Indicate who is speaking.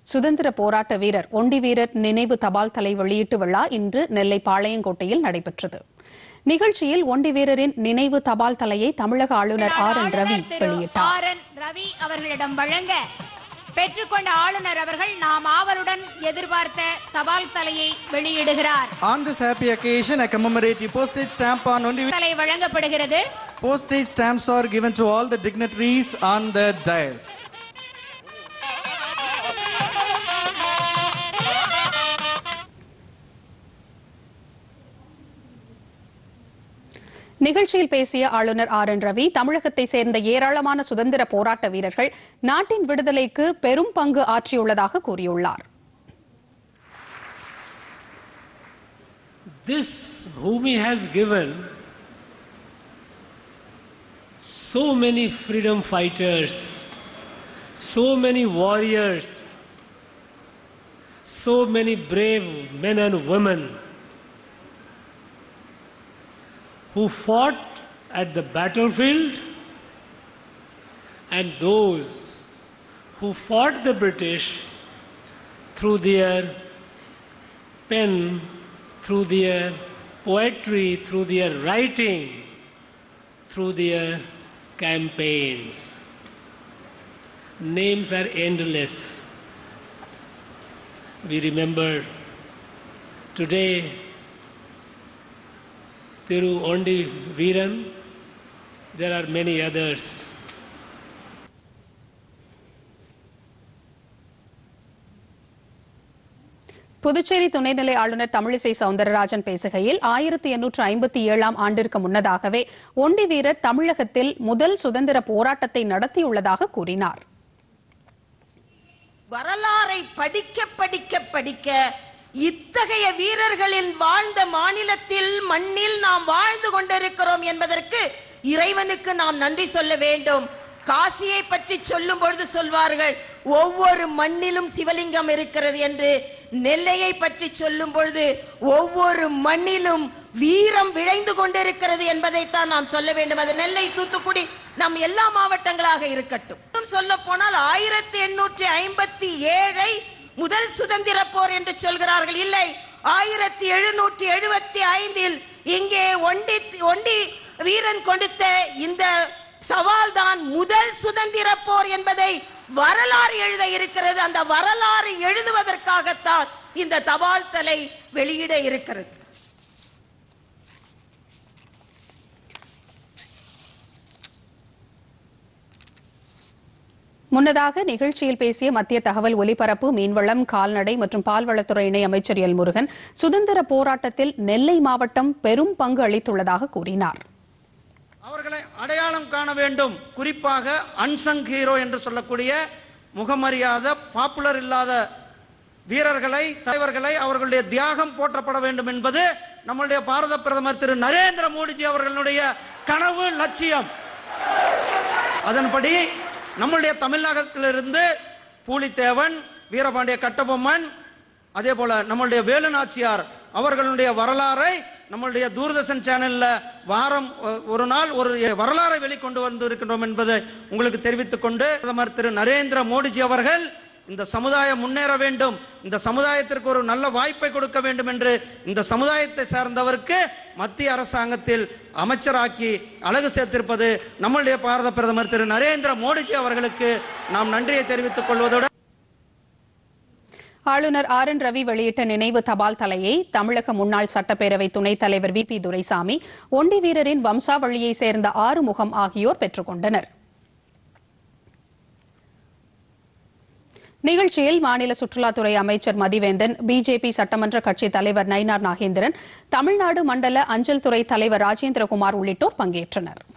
Speaker 1: சுதந்திர போராட்ட வீரர் ஒண்டி வீரர் நினைவு தபால் தலை வெளியீட்டு விழா இன்று நெல்லை பாளையங்கோட்டையில் நடைபெற்றது. நிகழ்ச்சியில் ஒண்டி வீரரின் நினைவு தபால் தலையை தமிழக ஆளுநர் ரவி வெளியிட்டார்.
Speaker 2: ரவி அவர்களிடம் வழங்க பெற்றுக்கொண்ட ஆளுநர் அவர்கள் நாம் ஆவலுடன் எதிர்பார்த்த தபால் தலையை வெளியிடுகிறார்.
Speaker 3: On this happy occasion, a commemorative postage stamp on Ondi
Speaker 2: தலை வழங்கப்படுகிறது.
Speaker 3: Postage stamps are given to all the dignitaries on the dais.
Speaker 1: நிகழ்ச்சியில் பேசிய ஆளுநர் ரவி தமிழகத்தை சேர்ந்த ஏராளமான சுதந்திர போராட்ட வீரர்கள் நாட்டின் விடுதலைக்கு பெரும் பங்கு ஆற்றியுள்ளதாக கூறியுள்ளார்.
Speaker 4: This Bhumi has given so many freedom fighters, so many warriors, so many brave men and women who fought at the battlefield and those who fought the British through their pen, through their poetry, through their writing, through their campaigns. Names are endless. We remember today Thiru Ondi Veeran, there are many others.
Speaker 1: Puducherry துணைநிலை ஆளுநர் தமிழிசை சவுந்தரராஜன் பேசுகையில் 1857 ஆண்டிற்கு முன்னதாகவே ஒண்டி வீரர் தமிழகத்தில் முதல் சுதந்திர போராட்டத்தை நடத்தியுள்ளதாக கூறினார்.
Speaker 5: வரலாறை படிக்க இத்தகைய வீரர்களின் வாழ்ந்த மாநிலத்தில் மண்ணில் நாம் வாழ்ந்து கொண்டிருக்கிறோம் என்பதற்கு இறைவனுக்கு நாம் நன்றி சொல்ல வேண்டும். காசியை பற்றி சொல்லும் பொழுது சொல்வார்கள் ஒவ்வொரு மண்ணிலும் சிவலிங்கம் இருக்கிறது என்று. நெல்லையை பற்றி சொல்லும் பொழுது ஒவ்வொரு மண்ணிலும் வீரம் விளைந்து கொண்டிருக்கிறது என்பதைத்தான் நாம் சொல்ல வேண்டும். அது நெல்லை, தூத்துக்குடி, நம் எல்லா மாவட்டங்களாக இருக்கட்டும். சொல்ல போனால் 1857 முதல் சுதந்திர போர் என்று சொல்கிறார்கள். இல்லை, 1775 இங்கே ஒண்டி வீரன் கொடுத்த இந்த சவால் தான் முதல் சுதந்திர போர் என்பதை வரலாறு எழுத இருக்கிறது. அந்த வரலாறு எழுதுவதற்காகத்தான் இந்த தபால் தலை வெளியிட இருக்கிறது.
Speaker 1: முன்னதாக நிகழ்ச்சியில் பேசிய மத்திய தகவல் ஒலிபரப்பு, மீன்வளம், கால்நடை மற்றும் பால்வளத்துறை இணை அமைச்சர் எல் முருகன் சுதந்திர போராட்டத்தில் நெல்லை மாவட்டம் பெரும் பங்கு அளித்துள்ளதாக கூறினார்.
Speaker 3: அவர்களை அடையாளம் காண வேண்டும். குறிப்பாக அன்சங் ஹீரோ என்று சொல்லக்கூடிய முகமரியாத பாப்புலர் இல்லாத வீரர்களை, தலைவர்களை, அவர்களுடைய தியாகம் போற்றப்பட வேண்டும் என்பது நம்முடைய பாரத பிரதமர் திரு நரேந்திர மோடிஜி அவர்களுடைய கனவு, லட்சியம். அதன்படி நம்முடைய தமிழகத்திலிருந்து பூலித்தேவன், வீரபாண்டிய கட்டபொம்மன், அதே போல நம்மளுடைய வேலு நாச்சியார் அவர்களுடைய வரலாறை நம்மளுடைய தூர்தர்ஷன் சேனல்ல வாரம் ஒரு நாள் ஒரு வரலாறை வெளிக்கொண்டு வந்து இருக்கின்றோம் என்பதை உங்களுக்கு தெரிவித்துக் கொண்டு, பிரதமர் திரு நரேந்திர மோடிஜி அவர்கள் இந்த சமுதாயம் முன்னேற வேண்டும், இந்த சமுதாயத்திற்கு ஒரு நல்ல வாய்ப்பை கொடுக்க வேண்டும் என்று இந்த சமுதாயத்தை சார்ந்தவருக்கு மத்திய அரசாங்கத்தில் அமைச்சராக்கி அழகு சேர்த்திருப்பது நம்முடைய பாரத பிரதமர் திரு நரேந்திர மோடிஜி அவர்களுக்கு நாம் நன்றியை தெரிவித்துக் கொள்வதோடு,
Speaker 1: ஆளுநர் ரவி வெளியிட்ட நினைவு தபால் தலையை தமிழக முன்னாள் சட்டப்பேரவை துணைத் தலைவர் VP துரைசாமி, ஒண்டி வீரரின் வம்சாவளியை சேர்ந்த ஆறுமுகம் ஆகியோர் பெற்றுக் கொண்டனர். நிகழ்ச்சியில் மாநில சுற்றுலாத்துறை அமைச்சர் மதிவேந்தன், பிஜேபி சட்டமன்ற கட்சி தலைவர் நயினார் நாகேந்திரன், தமிழ்நாடு மண்டல அஞ்சல் துறை தலைவர் ராஜேந்திரகுமார் உள்ளிட்டோர் பங்கேற்றனர்.